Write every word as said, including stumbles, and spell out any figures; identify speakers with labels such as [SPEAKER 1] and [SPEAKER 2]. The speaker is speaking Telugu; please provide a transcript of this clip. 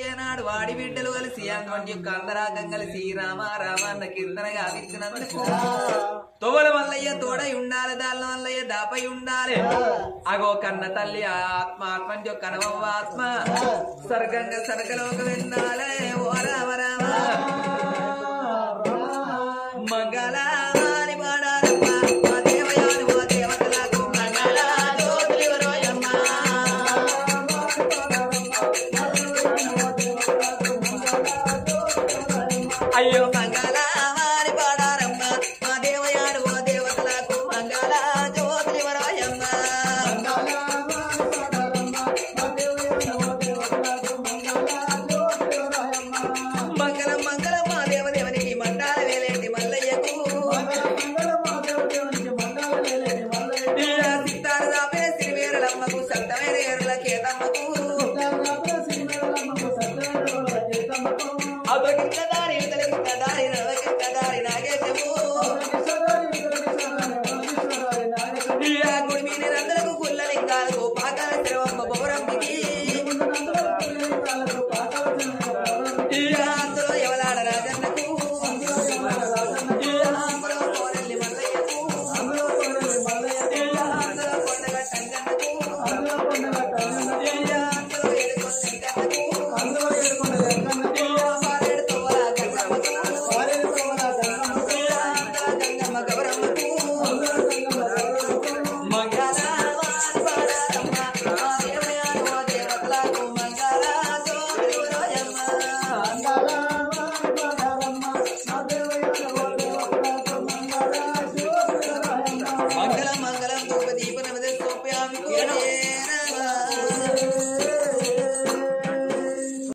[SPEAKER 1] ఏనాడు వాడి బిడ్డలు కలిసి అటువంటి యొక్క అందరాకం కలిసి రామ రామ అన్న కీర్తనగా విచ్చినందుకు తోవల మల్లయ్య తోడై ఉండాలి దాళ్ళ మల్లయ్య దాపై ఉండాలి అగో కన్న తల్లి ఆత్మ ఆత్మంటి యొక్క అనవమ్మ ఆత్మ స్వర్గంగా సర్గలోకి వెళ్ళాలి ఓ రామ రామ